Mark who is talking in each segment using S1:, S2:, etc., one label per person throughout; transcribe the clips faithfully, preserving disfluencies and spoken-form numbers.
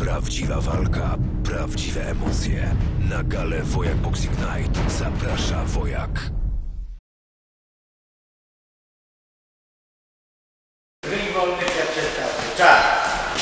S1: Prawdziwa walka, prawdziwe emocje. Na galę Wojak Boxing Night zaprasza Wojak.
S2: Ring wolny, pierwszy start. Czas!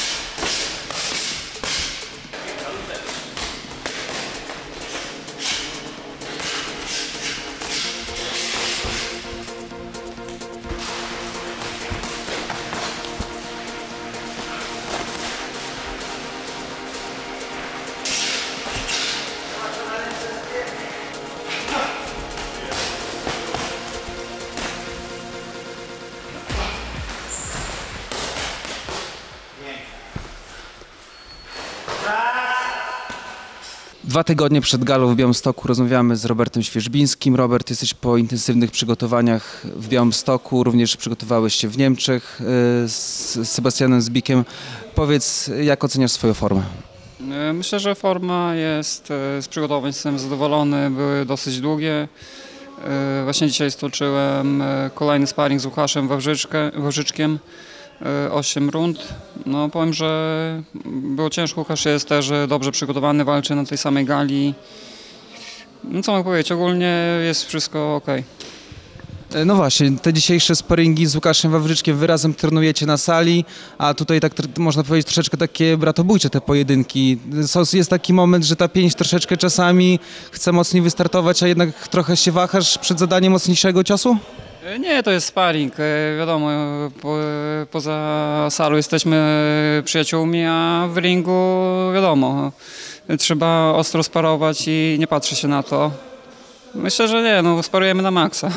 S3: Dwa tygodnie przed galą w Białymstoku rozmawiamy z Robertem Świerzbińskim. Robert, jesteś po intensywnych przygotowaniach w Białymstoku, również przygotowałeś się w Niemczech z Sebastianem Zbikiem. Powiedz, jak oceniasz swoją formę?
S4: Myślę, że forma jest, z przygotowań jestem zadowolony, były dosyć długie. Właśnie dzisiaj stoczyłem kolejny sparring z Łukaszem Wawrzyczkiem, osiem rund. No powiem, że było ciężko. Łukasz jest też dobrze przygotowany, walczy na tej samej gali. No co mogę powiedzieć, ogólnie jest wszystko ok.
S3: No właśnie, te dzisiejsze sparingi z Łukaszem Wawrzyczkiem, wy razem trenujecie na sali, a tutaj tak można powiedzieć troszeczkę takie bratobójcze te pojedynki. Jest taki moment, że ta pięść troszeczkę czasami chce mocniej wystartować, a jednak trochę się wahasz przed zadaniem mocniejszego ciosu?
S4: Nie, to jest sparring. Wiadomo, po, poza salą jesteśmy przyjaciółmi, a w ringu wiadomo, trzeba ostro sparować i nie patrzy się na to. Myślę, że nie, no sparujemy na maksa.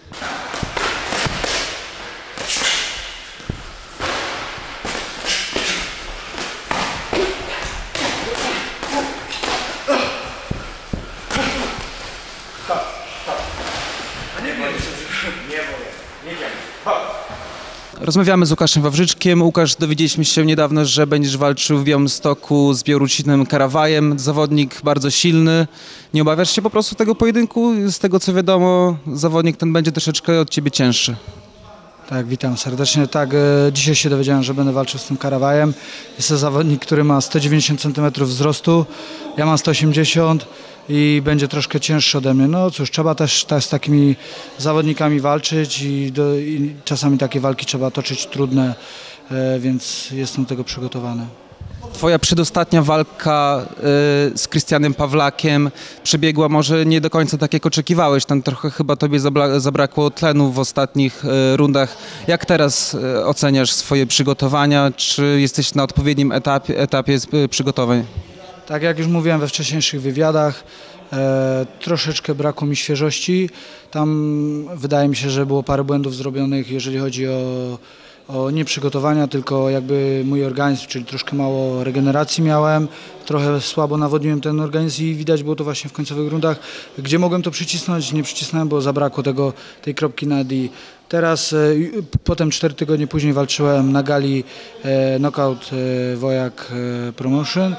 S3: Rozmawiamy z Łukaszem Wawrzyczkiem. Łukasz, dowiedzieliśmy się niedawno, że będziesz walczył w Białymstoku z Białorusinem Karawajem. Zawodnik bardzo silny. Nie obawiasz się po prostu tego pojedynku? Z tego co wiadomo, zawodnik ten będzie troszeczkę od ciebie cięższy.
S5: Tak, witam serdecznie. Tak, e, dzisiaj się dowiedziałem, że będę walczył z tym Karawajem. Jest to zawodnik, który ma sto dziewięćdziesiąt centymetrów wzrostu, ja mam sto osiemdziesiąt i będzie troszkę cięższy ode mnie. No cóż, trzeba też, też z takimi zawodnikami walczyć i, do, i czasami takie walki trzeba toczyć trudne, e, więc jestem do tego przygotowany.
S3: Twoja przedostatnia walka y, z Krystianem Pawlakiem przebiegła może nie do końca tak, jak oczekiwałeś. Tam trochę chyba tobie zabra zabrakło tlenu w ostatnich y, rundach. Jak teraz y, oceniasz swoje przygotowania? Czy jesteś na odpowiednim etapie, etapie y, przygotowań?
S5: Tak jak już mówiłem we wcześniejszych wywiadach, e, troszeczkę brakło mi świeżości. Tam wydaje mi się, że było parę błędów zrobionych, jeżeli chodzi o o nie przygotowania, tylko jakby mój organizm, czyli troszkę mało regeneracji miałem, trochę słabo nawodniłem ten organizm i widać było to właśnie w końcowych rundach, gdzie mogłem to przycisnąć, nie przycisnąłem, bo zabrakło tego, tej kropki nad i. Teraz, e, potem cztery tygodnie później walczyłem na gali e, Knockout e, Wojak e, Promotion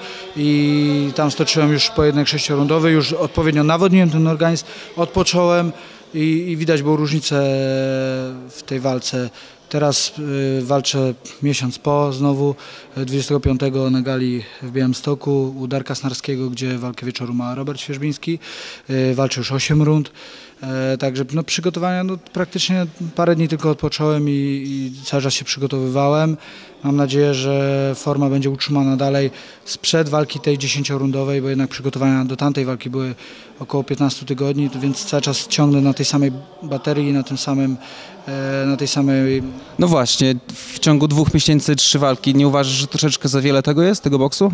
S5: i tam stoczyłem już pojedynek sześciorundowy, już odpowiednio nawodniłem ten organizm, odpocząłem i, i widać było różnicę w tej walce. Teraz y, walczę miesiąc po znowu, dwudziestego piątego na gali w Białymstoku u Darka Snarskiego, gdzie walkę wieczoru ma Robert Świerzbiński. Y, walczę już osiem rund, y, także no, przygotowania no, praktycznie parę dni tylko odpocząłem i, i cały czas się przygotowywałem. Mam nadzieję, że forma będzie utrzymana dalej sprzed walki tej dziesięciorundowej, bo jednak przygotowania do tamtej walki były około piętnastu tygodni, więc cały czas ciągnę na tej samej baterii, na tym samym, na tej samej...
S3: No właśnie, w ciągu dwóch miesięcy trzy walki. Nie uważasz, że troszeczkę za wiele tego jest, tego boksu?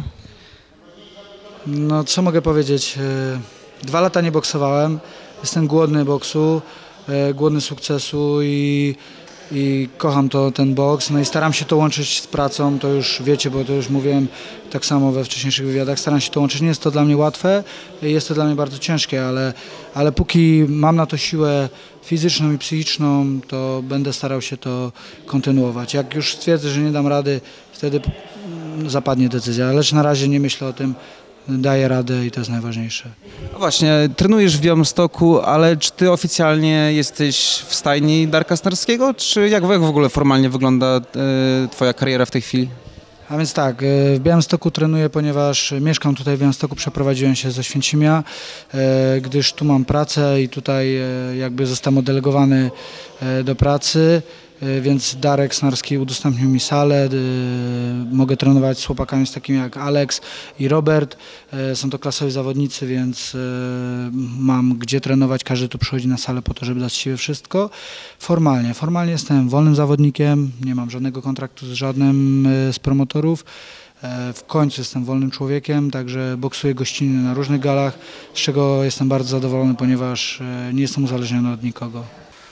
S5: No co mogę powiedzieć, dwa lata nie boksowałem, jestem głodny boksu, głodny sukcesu i i kocham to, ten boks, no i staram się to łączyć z pracą, to już wiecie, bo to już mówiłem tak samo we wcześniejszych wywiadach, staram się to łączyć, nie jest to dla mnie łatwe, jest to dla mnie bardzo ciężkie, ale, ale póki mam na to siłę fizyczną i psychiczną, to będę starał się to kontynuować. Jak już stwierdzę, że nie dam rady, wtedy zapadnie decyzja, lecz na razie nie myślę o tym, daję radę i to jest najważniejsze.
S3: No właśnie, trenujesz w Białymstoku, ale czy ty oficjalnie jesteś w stajni Darka Snarskiego, czy jak, jak w ogóle formalnie wygląda e, twoja kariera w tej chwili?
S5: A więc tak, e, w Białymstoku trenuję, ponieważ mieszkam tutaj w Białymstoku, przeprowadziłem się ze Święcimia, e, gdyż tu mam pracę i tutaj e, jakby zostałem oddelegowany e, do pracy, e, więc Darek Snarski udostępnił mi salę, e, mogę trenować z chłopakami z takimi jak Alex i Robert, e, są to klasowi zawodnicy, więc e, mam gdzie trenować, każdy tu przychodzi na salę po to, żeby dać siebie wszystko. Formalnie, formalnie jestem wolnym zawodnikiem, nie mam żadnego kontraktu z żadnym e, z promotorów. W końcu jestem wolnym człowiekiem, także boksuję gościnnie na różnych galach, z czego jestem bardzo zadowolony, ponieważ nie jestem uzależniony od nikogo.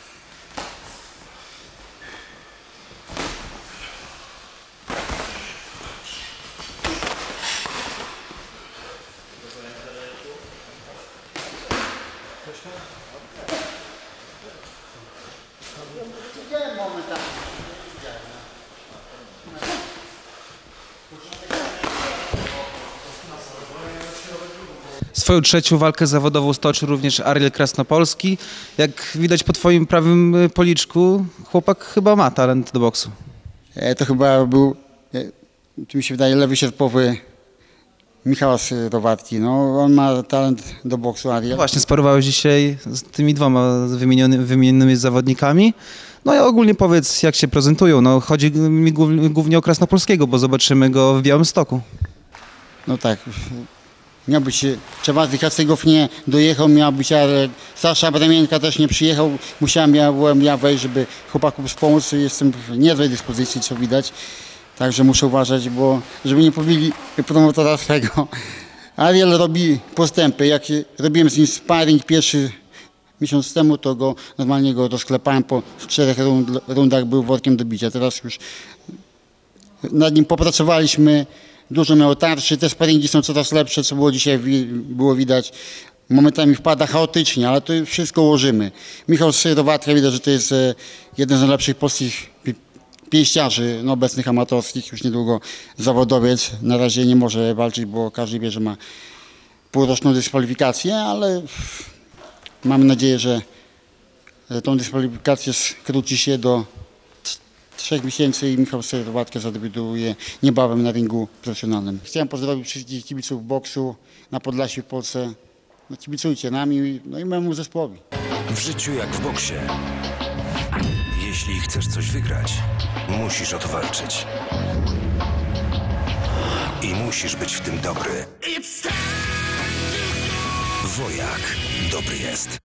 S3: Swoją trzecią walkę zawodową stoczył również Ariel Krasnopolski. Jak widać po twoim prawym policzku, chłopak chyba ma talent do boksu.
S6: E, To chyba był, e, czy mi się wydaje, lewy sierpowy Michała Syrowatki. No, on ma talent do boksu, Ariel.
S3: Właśnie sparowałeś dzisiaj z tymi dwoma wymieniony, wymienionymi zawodnikami. No i ogólnie powiedz, jak się prezentują. No, chodzi mi głównie, głównie o Krasnopolskiego, bo zobaczymy go w Białymstoku.
S6: No tak. Miał być Czewazy Kacygow nie dojechał, miał być Ariel. Sasza Bremienka też nie przyjechał. Musiałem, ja byłem ja wejść, żeby chłopakom wspomóc. Jestem w niezłej dyspozycji, co widać. Także muszę uważać, bo żeby nie pobili promotora swego. Ariel robi postępy. Jak robiłem z nim sparring pierwszy miesiąc temu, to go normalnie go rozklepałem po czterech rund, rundach, był workiem do bicia. Teraz już nad nim popracowaliśmy. Dużo miał tarczy, te sparingi są coraz lepsze, co było dzisiaj wi było widać. Momentami wpada chaotycznie, ale to wszystko ułożymy. Michał Syrowatka, widać, że to jest e, jeden z najlepszych polskich pi pięściarzy, no, obecnych amatorskich, już niedługo zawodowiec. Na razie nie może walczyć, bo każdy wie, że ma półroczną dyskwalifikację, ale mamy nadzieję, że tą dyskwalifikację skróci się do trzech miesięcy i Michał Syrowatka zadebiutuje niebawem na ringu profesjonalnym. Chciałem pozdrowić wszystkich kibiców boksu na Podlasiu w Polsce. No, kibicujcie nami, no i memu zespołowi.
S1: W życiu jak w boksie. Jeśli chcesz coś wygrać, musisz o to walczyć. I musisz być w tym dobry. Wojak dobry jest.